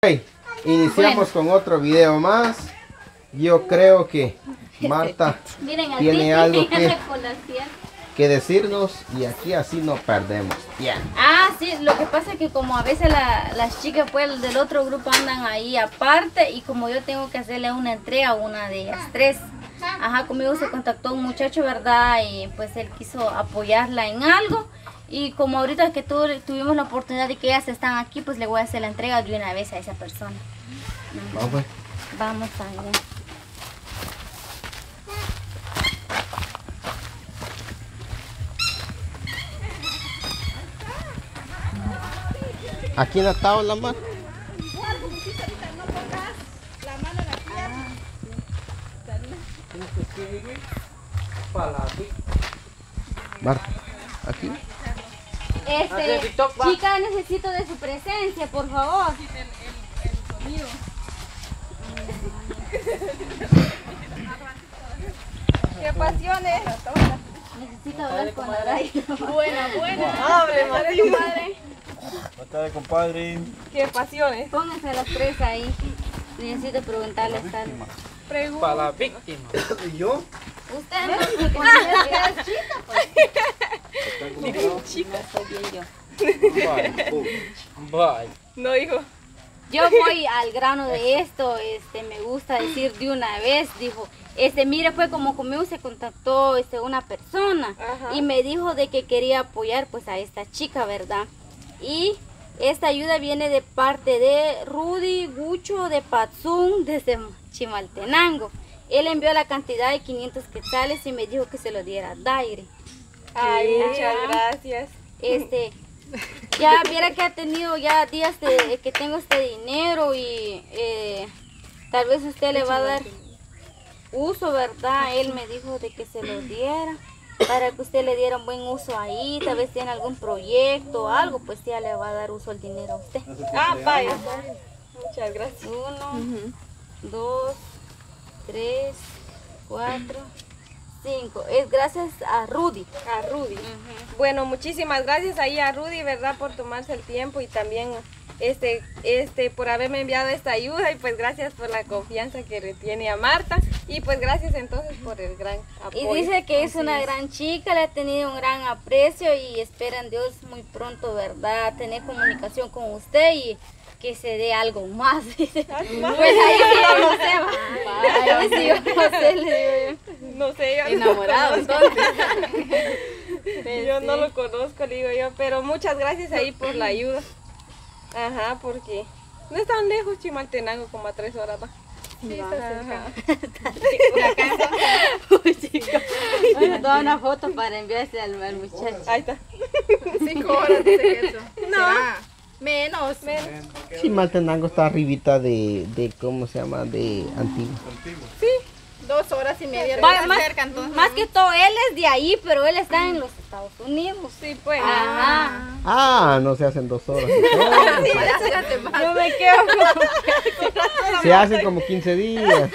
Ok, iniciamos con otro video más. Yo creo que Marta tiene algo que decirnos y aquí así no perdemos tiempo. Ah, sí, lo que pasa es que como a veces las chicas pues del otro grupo andan ahí aparte y como yo tengo que hacerle una entrega a una de ellas tres. Ajá, conmigo se contactó un muchacho, ¿verdad? Y pues él quiso apoyarla en algo. Y como ahorita que tuvimos la oportunidad de que ellas están aquí, pues le voy a hacer la entrega de una vez a esa persona. Vamos pues. Vamos allá. Aquí en la tabla, Mar. Marta, aquí. Chica, necesito de su presencia, por favor. El sonido. ¡Qué pasiones! Necesito hablar con Aray. Buena. ¡Hable, madre! Buenas tardes, compadre. ¡Qué pasiones! Pónganse las tres ahí. Necesito preguntarles algo. Para la víctima. ¿Y yo? Usted no es chica, pues. Chica. No soy bien yo. Bye. No, hijo. Yo voy al grano de esto, me gusta decir de una vez, dijo, mire, fue como conmigo se contactó una persona. Ajá. Y me dijo de que quería apoyar pues a esta chica, ¿verdad? Y esta ayuda viene de parte de Rudy Gucho de Patzún desde Chimaltenango. Él envió la cantidad de 500 quetzales y me dijo que se lo diera a Daire. Ay, muchas gracias. Ya viera que ha tenido ya días de que tengo este dinero y tal vez usted le va a dar uso, ¿verdad? Él me dijo de que se lo diera para que usted le diera un buen uso ahí, tal vez tiene algún proyecto o algo, pues ya le va a dar uso al dinero a usted. Ah, vaya. Muchas gracias. 1, 2, 3, 4, 5. Es gracias a Rudy. A Rudy. Bueno, muchísimas gracias ahí a Rudy, ¿verdad? Por tomarse el tiempo y también por haberme enviado esta ayuda y pues gracias por la confianza que le tiene a Marta y pues gracias entonces por el gran apoyo. Y dice que es una gran chica, le ha tenido un gran aprecio y espera en Dios muy pronto, ¿verdad? Tener comunicación con usted y que se dé algo más. Pues ahí sí yo no sé, ahí sí yo no sé, le digo yo. No sé, yo Enamorado, no conozco. entonces. Yo no lo conozco, le digo yo, pero muchas gracias ahí por la ayuda. Ajá, porque no es tan lejos Chimaltenango, como a 3 horas va. Sí, está cerca. Uy, chico. Bueno, toda una foto para enviarse al muchacho. Ahí está. 5 horas dice que eso. No. ¿Será? Menos. Sí, Maltenango está arribita de ¿cómo se llama? De Antigua. Sí. 2 horas y media. Más, Cerca, entonces. más que todo, él es de ahí, pero él está en los Estados Unidos. Sí, pues. Ajá. Ah, no se hacen 2 horas. Yo me quedo Se hacen como 15 días.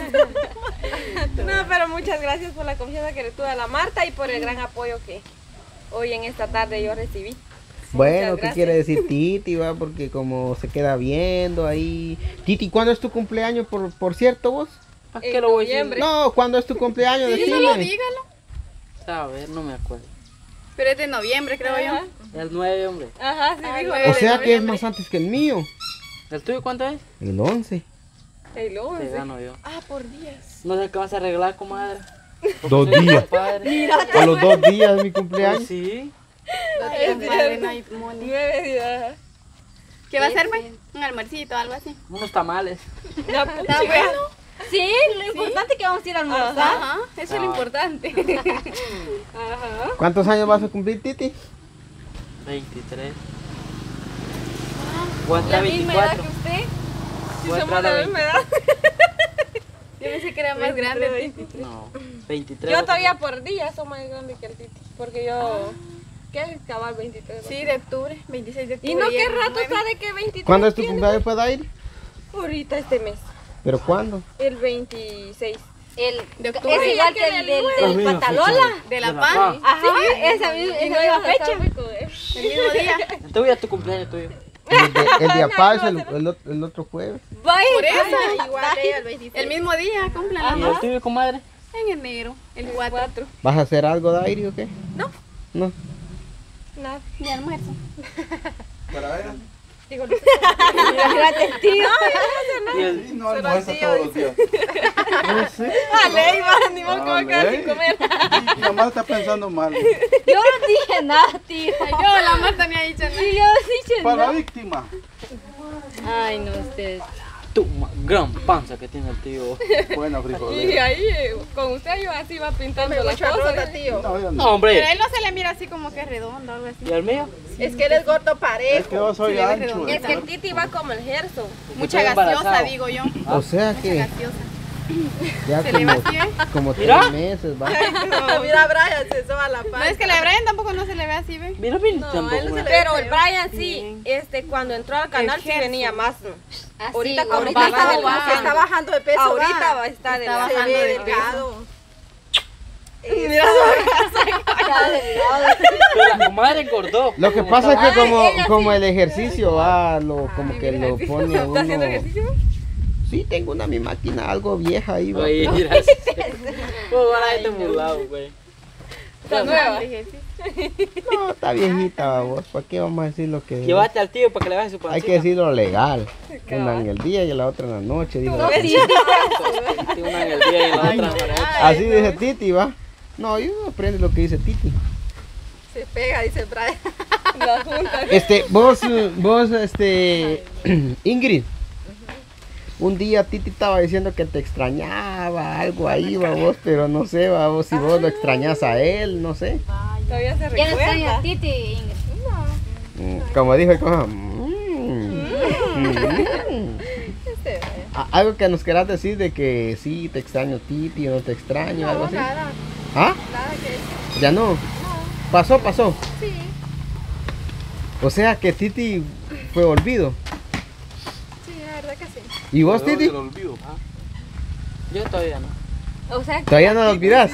No, pero muchas gracias por la confianza que le tuve a la Marta y por el gran apoyo que hoy en esta tarde yo recibí. Bueno, Muchas ¿qué gracias. quiere decir Titi, va? Porque como se queda viendo ahí. Titi, ¿cuándo es tu cumpleaños, por cierto, vos? En noviembre. No, ¿cuándo es tu cumpleaños? Sí, Decime. solo dígalo. A ver, no me acuerdo. Pero es de noviembre, creo Ajá. yo. El 9, hombre. Ajá, sí dijo. O sea que es más antes que el mío. ¿El tuyo cuánto es? El 11. El Te 11. gano yo. Ah, por días. No sé qué vas a arreglar, comadre. 2 días. Padre. A los 2 días de mi Pues cumpleaños. sí. Los días, madre, no hay money. 9 días. ¿Qué va a hacer, pues? Un almuercito o algo así. Unos tamales. Ya, Está bueno. Sí, lo importante es que vamos a ir a almorzar. Ajá, eso es lo importante. Ajá. ¿Cuántos años vas a cumplir, Titi? 23. Voy a La entrar misma edad 24. que usted. Si Voy a somos entrar la a misma edad. Yo pensé que era más grande. 23. No, 23. Yo todavía por día soy más grande que el Titi. Porque yo. ¿Qué? Cabal 23. Sí, de octubre, 26 de octubre. ¿Y no y qué el rato 9. está de que 23? ¿Cuándo es tu tiene? cumpleaños, pueda ir? Ahorita este mes. ¿Pero cuándo? El 26. De octubre. Es igual que el del Patalola. De la PAN. Ajá, esa misma fecha. El mismo día. El tuyo es tu cumpleaños tuyo. El día paz, el otro jueves. Vaya, Por eso, vaya. igual ella el 26. El mismo día cumplen las ¿Y el dos. tuyo, comadre? En enero, el 4. ¿Vas a hacer algo de aire o qué? No. No. Nada. Ni almuerzo. Para ver. Imagínate, tío. ¿Y el, Sí, no almuerza todos los días. No sé. Dale, Iván, ni modo que va a quedar sin Dale. comer. Mi mamá está pensando mal. Yo no dije nada, tío. Yo, la Marta ni ha dicho nada. Y yo dije Para la nada. víctima. Ay, no, ustedes. tu gran panza que tiene el tío? Buena Y frijolera. ahí, con usted yo así va pintando la Mucho cosa. arroz, tío. No, yo No, no. Pero hombre. él no se le mira así como que es redondo o algo así. ¿Y el mío? Es que él es gordo parejo. Es que yo soy Se le ve ancho. redondito. Es que el Titi va como el Gerson. Mucha Estoy gaseosa, embarazado. digo yo. O sea Mucha que gaseosa. ya Se le va así, ¿eh? como Mira. 3 meses, va. Mira, Brian, se soba la panza. No, es que la Brian tampoco no se le ve así, ¿ve? Mira, mira, No, tampoco. él no se una- le Pero el Brian sí, cuando entró al canal sí venía más. Así, Ahorita como ahorita va está delgado. bajando. Está bajando de peso. Ahorita va a estar Está delgado. bajando de peso. Mira, Está delgado. Pero la comadre engordó. Lo que pasa es que como el ejercicio va, como que lo pone ¿está haciendo uno. ejercicio? Sí, tengo mi máquina algo vieja ahí, va. Oye, mira. Pues ahora este burlado, güey. Está nueva. No, está viejita, vos. ¿Para qué vamos a decir lo que Llévate al tío para que le baje su pancita. hay que decirlo legal? Una en el día y la otra en la noche. Digo. Una en el día y la otra en la noche. Así dice Titi, va. No, yo no aprendo lo que dice Titi. Se pega, dice Brian. La junta. Vos, Ingrid. Un día Titi estaba diciendo que te extrañaba, algo ahí, va vos, pero no sé, va vos, si vos lo extrañas a él, no sé. Todavía se ¿Quién extraña recuerda. a Titi, Ingrid? Como dijo el coja. Algo que nos querás decir de que sí, te extraño Titi o no te extraño, algo así. Nada, ¿Ah? nada que... Ya no. Pasó. Sí. O sea que Titi fue olvido. Sí, la verdad que sí. ¿Y vos, Perdón, Titi? te lo olvido. Yo todavía no. O sea, ¿Todavía no lo olvidas?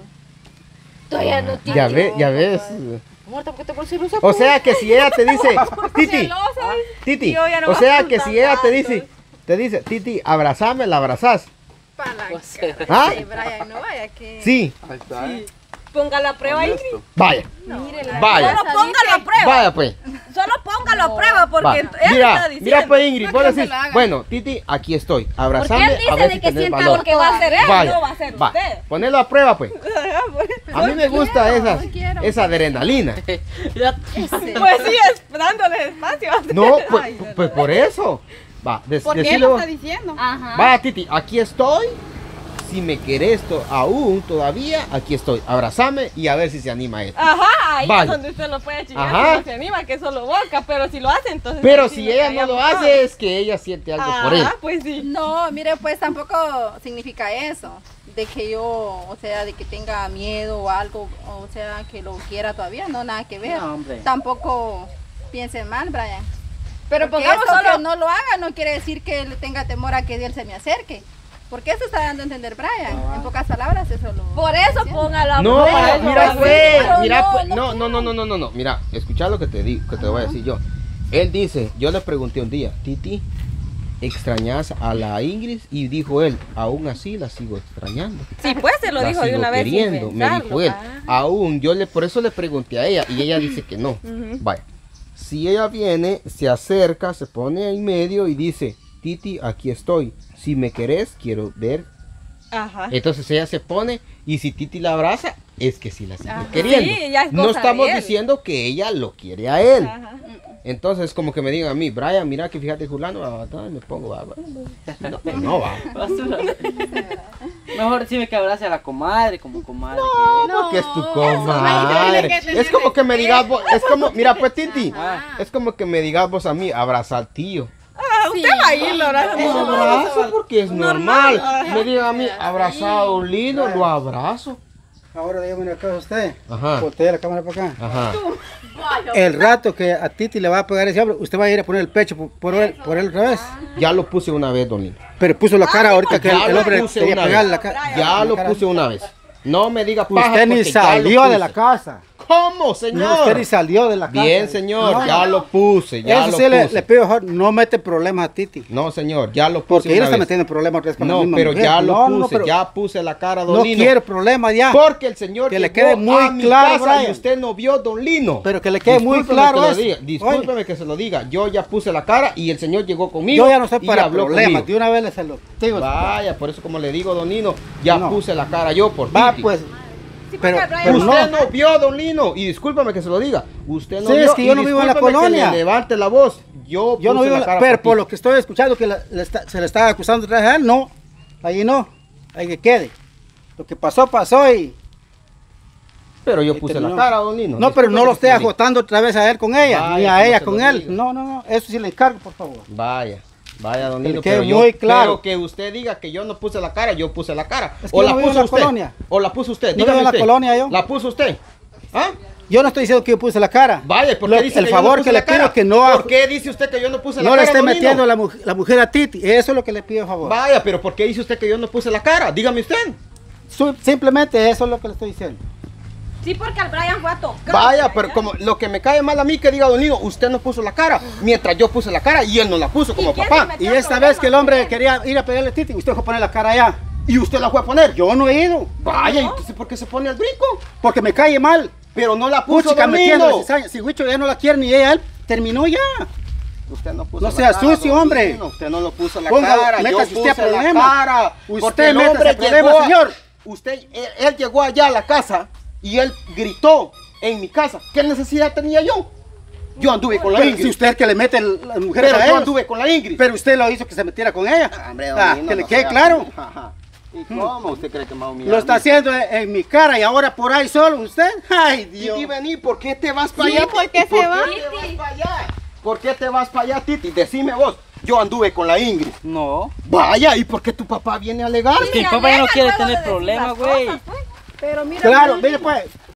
todavía no tiene. Ya ves. Muerta, ¿por qué te pones celosa? O sea que si ella te dice, Titi, Titi, Yo ya no o me sea voy a que si ella te dice, Titi, abrazame, la abrazás. Para la O sea, ¿Ah? Sí, Brian, no vaya que... Sí, Ahí está, Póngala a prueba, Ingrid. honesto. vaya, Mírela. vaya, Solo póngalo a prueba. vaya pues. Solo póngalo a prueba porque Va. él está Mira, diciendo. mira pues Ingrid, vos No, que decís, se lo haga. bueno, Titi, aquí estoy, ¿Por qué abrazame, él a dice ver de si que tenés sienta valor. Porque va a ser él, Vaya, no va a ser va, usted. ponelo a prueba pues. A mí me gusta esa adrenalina. ya. Pues sí, dándole espacio. No, Ay, pues por eso. Va, ¿Por qué decile lo vos. está diciendo? Ajá. Vaya Titi, aquí estoy. Si me querés aún todavía, aquí estoy. Abrázame y a ver si se anima él. Ajá, ahí Vaya. es donde usted lo puede chingar. Ajá. Si no se anima, que solo boca. Pero si lo hace, entonces. Pero sí si nos ella no lo callamos hace, todos. es que ella siente algo por él. Ajá, pues sí. No, mire, pues tampoco significa eso, de que yo, o sea, de que tenga miedo o algo, o sea, que lo quiera todavía, no, nada que ver. No, hombre. Tampoco piensen mal, Brian. Pero Porque pongamos esto solo. que no lo haga no quiere decir que le tenga temor a que él se me acerque. Porque eso está dando a entender Brian. En pocas palabras, eso lo... Por eso póngalo a No, prueba. mira Sí, pues, pero mira no, pues, no. no, mira, escucha lo que te digo, que te voy a decir yo. Él dice, yo le pregunté un día, Titi, ¿extrañas a la Ingrid? Y dijo él, aún así la sigo extrañando. Sí, pues se lo La dijo de sigo una vez. sin queriendo, me pensarlo. dijo él. Ah. Aún, por eso le pregunté a ella y ella dice que no. Vaya, si ella viene, se acerca, se pone en medio y dice, Titi, aquí estoy. Si me querés, quiero ver. Ajá. Entonces ella se pone y si Titi la abraza, es que sí la sigue queriendo. Sí, ya es No cosa estamos de él. diciendo que ella lo quiere a él. Ajá. Entonces como que me digan a mí, Brian, mira que fíjate Julano, me pongo, no va. Basura. Mejor decime que abrace a la comadre, como comadre. No, porque es tu ahí comadre. tiene que tener Es como que me digas vos, es como, mira pues Titi, Ah. es como que me digas vos a mí, abraza al tío. Ah, usted va a ir, Laura. Lo abrazo porque es normal. Me digan a mí, abrazado a un lindo, lo abrazo. Ahora dígame una cosa a usted. Ajá. Voltea la cámara para acá. Ajá. El rato que a Titi le va a pegar ese hombre, usted va a ir a poner el pecho por él otra vez. Ya lo puse una vez, don Lino. Pero puso la cara ahorita que Ya el lo hombre puse quería una pegarle vez. la cara. Ya lo puse una vez. No me diga paja Usted ni porque ya lo salió de la puse. casa. ¿Cómo, Usted señor? ni salió de la casa. Bien, señor, No, ya lo puse, ya Eso lo sí puse. le pido, mejor, no mete problemas a Titi. No, señor, ya lo puse Porque él una está vez. metiendo problemas otra vez con la No, misma pero mujer. ya lo No, puse, pero ya puse la cara, don no Lino. quiero problemas ya. Porque el señor Que le llegó quede muy a mi claro, casa y Brian. usted no vio, don Lino. Pero que le quede muy Discúlpeme claro que lo eso. diga, discúlpeme que se lo diga. Yo ya puse la cara y el señor llegó conmigo. Yo ya no estoy y para habló problemas. conmigo. De una vez se lo digo. Vaya, por eso como le digo, don Lino, ya No. puse la cara yo por Va, Titi. pues. Sí, Pero, porque Brian pero Usted no. no vio, don Lino, y discúlpame que se lo diga. Usted no Sí, vio. es que yo y no vivo en la discúlpeme que colonia. le levante la voz. Yo Yo no puse vivo, la cara pero por ti. lo que estoy escuchando que se le está acusando otra vez a él, no. Ahí no. Ahí que quede. Lo que pasó, pasó y... Pero yo y puse terminó. la cara, don Lino. No, pero no Discúlpeme lo que esté se lo diga. agotando otra vez a él con ella, Vaya, ni a ¿cómo ella se con lo él. diga? No, eso sí le encargo, por favor. Vaya, don Que le Lino, quede pero muy claro. pero que usted diga que yo no puse la cara, yo puse la cara. Es que O yo la no vivo en puso la usted. colonia. O la puso usted. No vivo Dígame en la usted. colonia yo. ¿La puso usted? ¿Ah? Yo no estoy diciendo que yo puse la cara. Vaya, ¿por qué dice El que yo no favor puse que la le pido cara? que no... ¿Por qué dice usted que yo no puse la No cara, le esté don Lino? metiendo la mujer a Titi. Eso es lo que le pido, por favor. Vaya, pero ¿por qué dice usted que yo no puse la cara? Dígame usted. Simplemente eso es lo que le estoy diciendo. Sí, porque al Brian fue a tocar. Vaya, pero como lo que me cae mal a mí que diga don Lino, usted no puso la cara, mientras yo puse la cara y él no la puso como quién papá. se metió? Y esta vez que el hombre quería ir a pedirle a Titi, usted fue a poner la cara allá. ¿Y usted la fue a poner? Yo no he ido. Vaya, ¿y entonces por qué se pone al brinco? Porque me cae mal. Pero no la puso Puchica don metiéndole Lino. cizaña. Si Huicho ya no la quiere ni ella, él terminó ya. Usted no puso No la sea cara, sucio, don hombre. Lino. Usted no lo puso la Ponga- cara, yo métase usted a puse la problema. cara. Usted Porque el métase hombre a problema, llegó a- señor. Él llegó allá a la casa y él gritó en mi casa. ¿Qué necesidad tenía yo? Yo anduve con la Pero Ingrid. si usted es que le mete las mujeres Pero a yo ellos. anduve con la Ingrid. Pero usted lo hizo que se metiera con ella. Hombre, Ah, don Lino, que le no quede sea claro. así. Ajá. ¿Y cómo usted cree que me va a humillar? Lo está haciendo en mi cara y ahora por ahí solo usted. Ay, Dios. Titi, vení, ¿por qué te vas para Sí, allá? ¿por qué Titi? se va? ¿Por qué te vas para allá? ¿Por qué te vas para allá, Titi? Decime vos. Yo anduve con la Ingrid. No. Vaya, ¿y por qué tu papá viene a alegar? Mi papá ya no quiere tener problemas, güey. Pero mira, Claro, mire pues.